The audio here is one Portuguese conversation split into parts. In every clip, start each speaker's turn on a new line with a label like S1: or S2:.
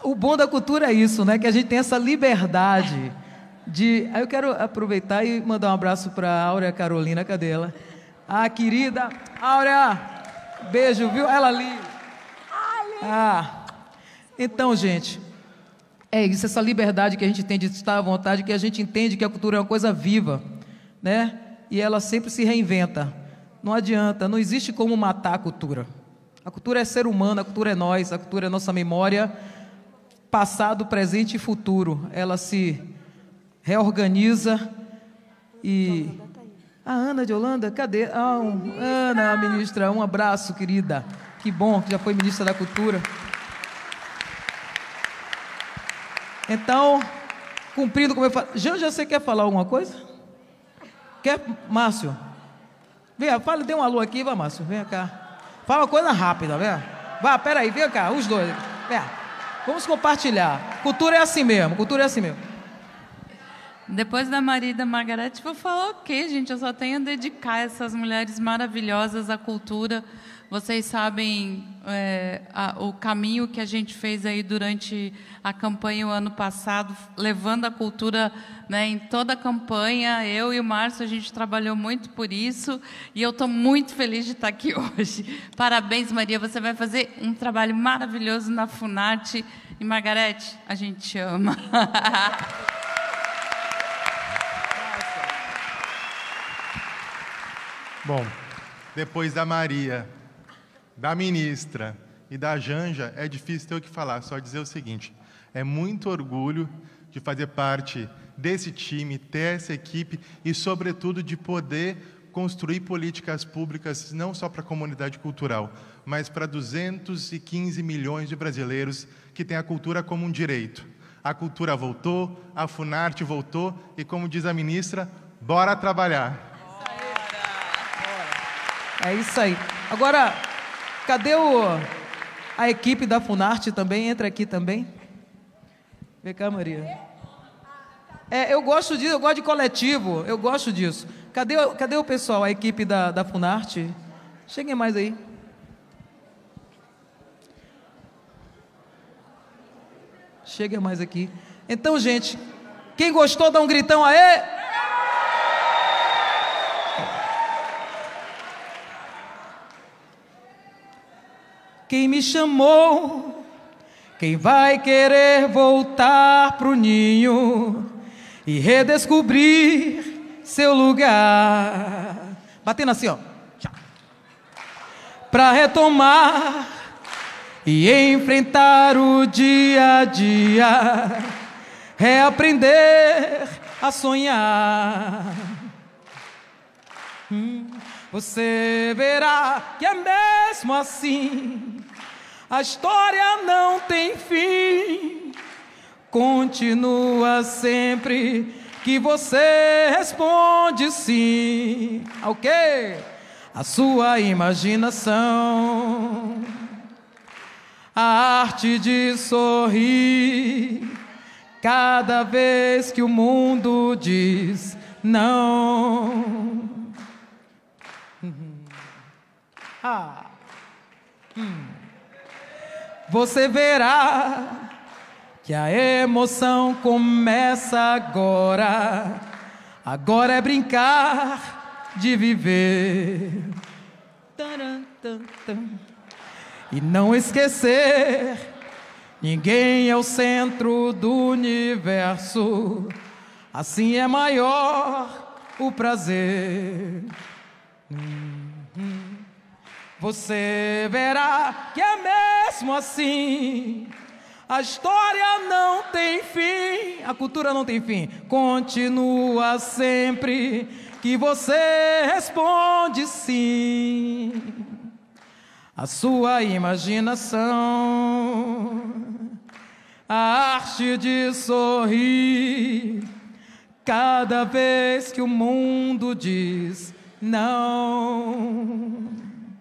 S1: O bom da cultura é isso, né? Que a gente tem essa liberdade de... Aí eu quero aproveitar e mandar um abraço para a Áurea Carolina, cadê ela? Ah, querida Áurea, beijo, viu? Ela ali. Então, gente, é isso, essa liberdade que a gente tem de estar à vontade, que a gente entende que a cultura é uma coisa viva, né? E ela sempre se reinventa. Não adianta, não existe como matar a cultura. A cultura é ser humano, a cultura é nós, a cultura é nossa memória, passado, presente e futuro. Ela se reorganiza e... A Ana de Holanda, cadê? Ana, ministra, um abraço, querida. Que bom que já foi ministra da Cultura. Então, cumprindo como eu falo... Janja, você quer falar alguma coisa? Quer, Márcio? Vem, fala, dê um alô aqui, vai, Márcio, vem cá. Fala uma coisa rápida, vem. Vai, peraí, vem cá, os dois. Vem. Vamos compartilhar. Cultura é assim mesmo, cultura é assim mesmo.
S2: Depois da Maria e da Margarete, vou falar o quê, gente? Eu só tenho a dedicar essas mulheres maravilhosas à cultura. Vocês sabem o caminho que a gente fez aí durante a campanha o ano passado, levando a cultura, né, em toda a campanha. Eu e o Márcio, a gente trabalhou muito por isso e eu estou muito feliz de estar aqui hoje. Parabéns, Maria, você vai fazer um trabalho maravilhoso na Funarte. E, Margarete, a gente te ama.
S3: Bom, depois da Maria, da ministra e da Janja, é difícil ter o que falar, só dizer o seguinte: é muito orgulho de fazer parte desse time, ter essa equipe e, sobretudo, de poder construir políticas públicas não só para a comunidade cultural, mas para 215 milhões de brasileiros que têm a cultura como um direito. A cultura voltou, a Funarte voltou e, como diz a ministra, bora trabalhar.
S1: É isso aí. Agora, cadê a equipe da Funarte também? Entra aqui também. Vem cá, Maria. Eu gosto disso, eu gosto de coletivo, eu gosto disso. Cadê o pessoal, a equipe da Funarte? Cheguem mais aí. Cheguem mais aqui. Então, gente, quem gostou, dá um gritão, aê! Quem me chamou, quem vai querer voltar pro ninho e redescobrir seu lugar. Batendo assim, ó. Pra retomar e enfrentar o dia a dia, reaprender a sonhar. Você verá que é mesmo assim. A história não tem fim. Continua sempre que você responde sim. Ao quê? A sua imaginação. A arte de sorrir cada vez que o mundo diz não. Você verá que a emoção começa agora. Agora é brincar de viver. E não esquecer, ninguém é o centro do universo. Assim é maior o prazer. Você verá que é mesmo assim. A história não tem fim, a cultura não tem fim. Continua sempre que você responde sim. A sua imaginação, a arte de sorrir cada vez que o mundo diz não.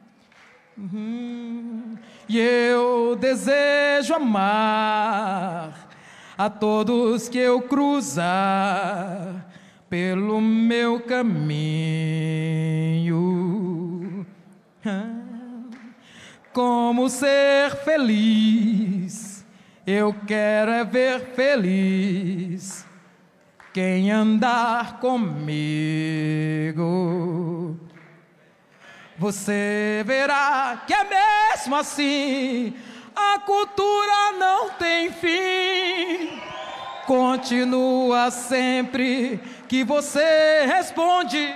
S1: E eu desejo amar a todos que eu cruzar pelo meu caminho. Como ser feliz Eu quero é ver feliz quem andar comigo. Você verá que é mesmo assim, a cultura não tem fim. Continua sempre que você responde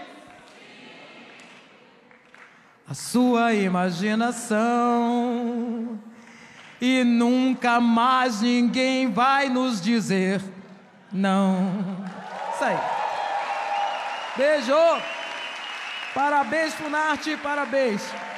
S1: a sua imaginação. E nunca mais ninguém vai nos dizer não. Isso aí. Beijo. Parabéns, Funarte, parabéns.